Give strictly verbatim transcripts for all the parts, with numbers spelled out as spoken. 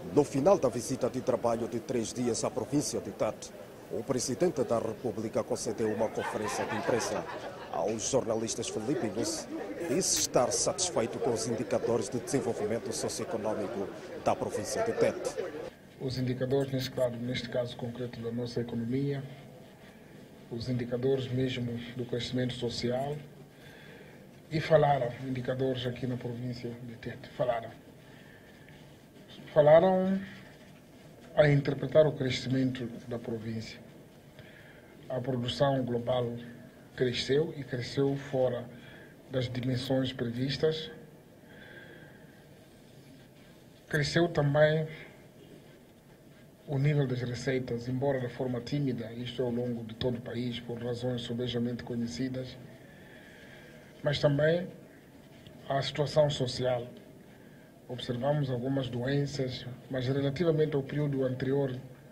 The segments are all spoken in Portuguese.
No final da visita de trabalho de três dias à província de Tete, o Presidente da República concedeu uma conferência de imprensa. Aos jornalistas filipinos, disse estar satisfeito com os indicadores de desenvolvimento socioeconômico da província de Tete. Os indicadores, neste caso, neste caso concreto da nossa economia, os indicadores mesmo do crescimento social, e falaram, indicadores aqui na província de Tete, falaram. Falaram a interpretar o crescimento da província. A produção global cresceu e cresceu fora das dimensões previstas. Cresceu também o nível das receitas, embora de forma tímida, isto ao longo de todo o país, por razões sobejamente conhecidas, mas também a situação social. Observamos algumas doenças, mas relativamente ao período anterior,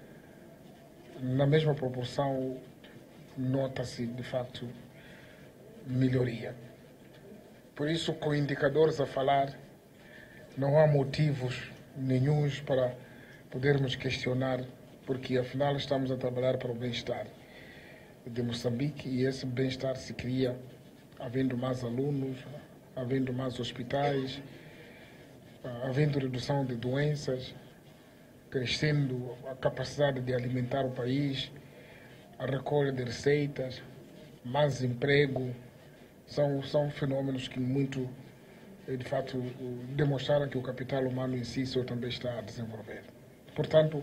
na mesma proporção, nota-se, de facto, melhoria. Por isso, com indicadores a falar, não há motivos nenhuns para podermos questionar, porque afinal estamos a trabalhar para o bem-estar de Moçambique e esse bem-estar se cria havendo mais alunos, havendo mais hospitais, havendo redução de doenças, crescendo a capacidade de alimentar o país, a recolha de receitas, mais emprego, são, são fenômenos que muito, de fato, demonstraram que o capital humano em si só também está a desenvolver. Portanto,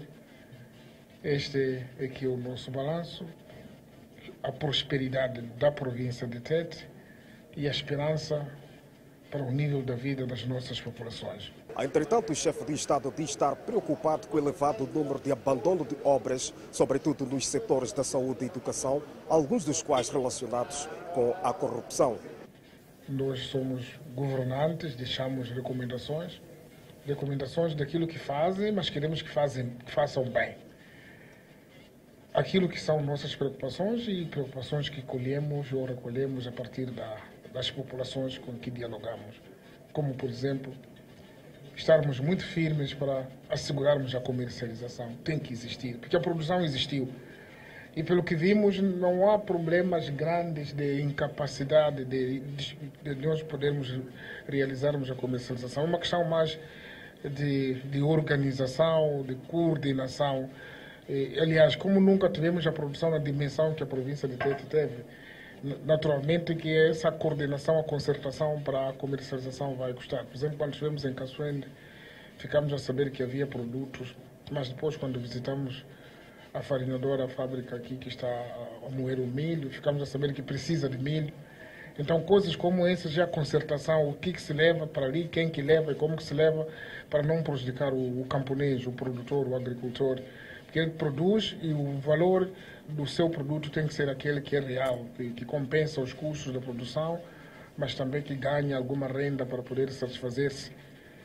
este é aqui o nosso balanço, a prosperidade da província de Tete e a esperança para o nível da vida das nossas populações. Entretanto, o chefe de Estado diz estar preocupado com o elevado número de abandono de obras, sobretudo nos setores da saúde e educação, alguns dos quais relacionados com a corrupção. Nós somos governantes, deixamos recomendações, recomendações daquilo que fazem, mas queremos que, fazem, que façam bem. Aquilo que são nossas preocupações e preocupações que colhemos ou recolhemos a partir da, das populações com que dialogamos. Como, por exemplo, estarmos muito firmes para assegurarmos a comercialização. Tem que existir, porque a produção existiu. E pelo que vimos, não há problemas grandes de incapacidade de, de, de nós podermos realizarmos a comercialização. É uma questão mais de, de organização, de coordenação. E, aliás, como nunca tivemos a produção na dimensão que a província de Tete teve, naturalmente que essa coordenação, a concertação para a comercialização vai custar. Por exemplo, quando estivemos em Caçoende, ficamos a saber que havia produtos, mas depois quando visitamos a farinadora, a fábrica aqui que está a moer o milho, ficamos a saber que precisa de milho. Então, coisas como essas, já a concertação, o que, que se leva para ali, quem que leva e como que se leva, para não prejudicar o, o camponês, o produtor, o agricultor, porque ele produz e o valor do seu produto tem que ser aquele que é real, que, que compensa os custos da produção, mas também que ganha alguma renda para poder satisfazer-se.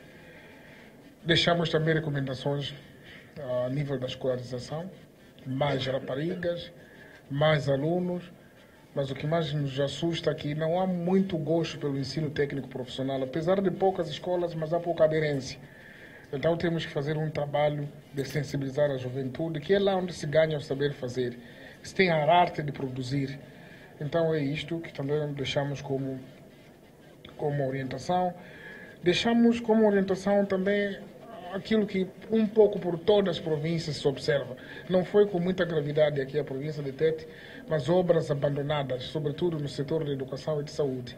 Deixamos também recomendações a nível da escolarização, mais raparigas, mais alunos, mas o que mais nos assusta aqui, não há muito gosto pelo ensino técnico profissional, apesar de poucas escolas, mas há pouca aderência. Então temos que fazer um trabalho de sensibilizar a juventude, que é lá onde se ganha o saber fazer, se tem a arte de produzir. Então é isto que também deixamos como, como orientação. Deixamos como orientação também aquilo que um pouco por todas as províncias se observa. Não foi com muita gravidade aqui a província de Tete, mas obras abandonadas, sobretudo no setor da educação e de saúde.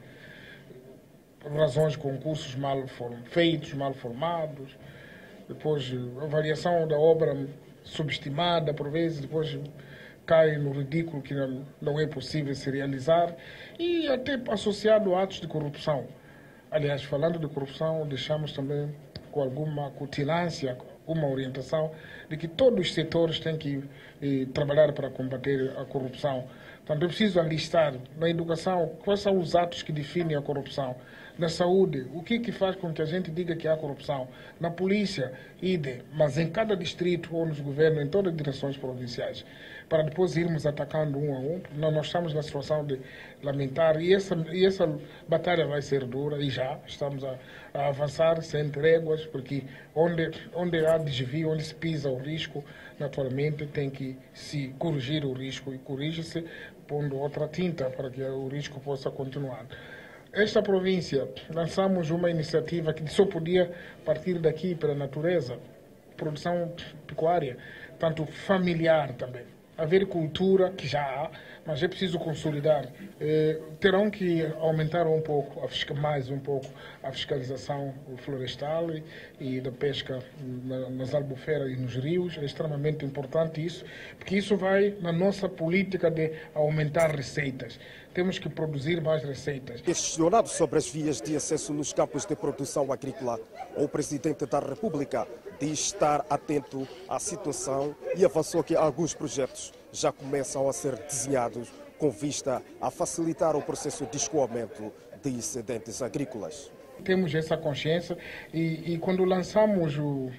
Por razões de concursos mal feitos, mal formados, depois a variação da obra subestimada, por vezes, depois cai no ridículo que não, não é possível se realizar, e até associado a atos de corrupção. Aliás, falando de corrupção, deixamos também com alguma cutilância, uma orientação de que todos os setores têm que eh, trabalhar para combater a corrupção. Portanto, é preciso alistar na educação quais são os atos que definem a corrupção. Na saúde, o que que faz com que a gente diga que há corrupção? Na polícia, idem, mas em cada distrito ou nos governos, em todas as direções provinciais, para depois irmos atacando um a um. Não, nós estamos na situação de lamentar e essa, e essa batalha vai ser dura e já estamos a, a avançar sem tréguas, porque onde, onde há desvio, onde se pisa o risco, naturalmente tem que se corrigir o risco e corrige-se pondo outra tinta para que o risco possa continuar. Esta província, lançamos uma iniciativa que só podia partir daqui pela natureza, produção pecuária, tanto familiar também. Haver cultura, que já há, mas é preciso consolidar. Eh, terão que aumentar um pouco, a mais um pouco, a fiscalização florestal e, e da pesca na, nas albufeiras e nos rios. É extremamente importante isso, porque isso vai na nossa política de aumentar receitas. Temos que produzir mais receitas. Questionado sobre as vias de acesso nos campos de produção agrícola, o Presidente da República diz estar atento à situação e avançou que alguns projetos já começam a ser desenhados com vista a facilitar o processo de escoamento de excedentes agrícolas. Temos essa consciência e, e quando lançamos o,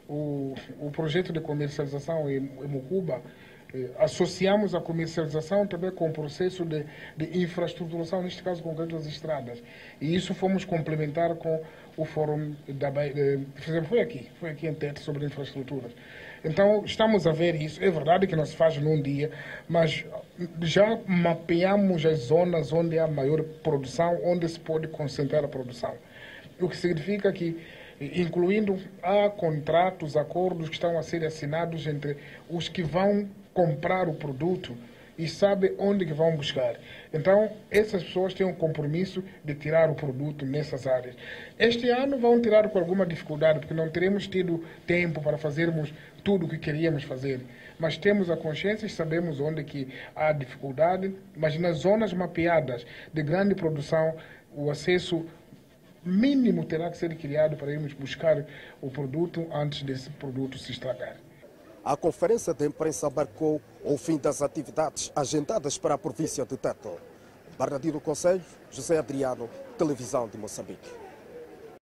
o, o projeto de comercialização em, em Mucuba, associamos a comercialização também com o processo de, de infraestruturação, neste caso concreto das estradas. E isso fomos complementar com o fórum da Bahia, foi aqui, foi aqui em Tete sobre infraestruturas. Então estamos a ver isso, é verdade que não se faz num dia, mas já mapeamos as zonas onde há maior produção, onde se pode concentrar a produção. O que significa que, incluindo, há contratos, acordos que estão a ser assinados entre os que vão comprar o produto e sabem onde que vão buscar. Então, essas pessoas têm um compromisso de tirar o produto nessas áreas. Este ano vão tirar com alguma dificuldade, porque não teremos tido tempo para fazermos tudo o que queríamos fazer. Mas temos a consciência e sabemos onde que há dificuldade, mas nas zonas mapeadas de grande produção, o acesso mínimo terá que ser criado para irmos buscar o produto antes desse produto se estragar. A conferência de imprensa marcou o fim das atividades agendadas para a província de Tete. Bernardino Conselho, José Adriano, Televisão de Moçambique.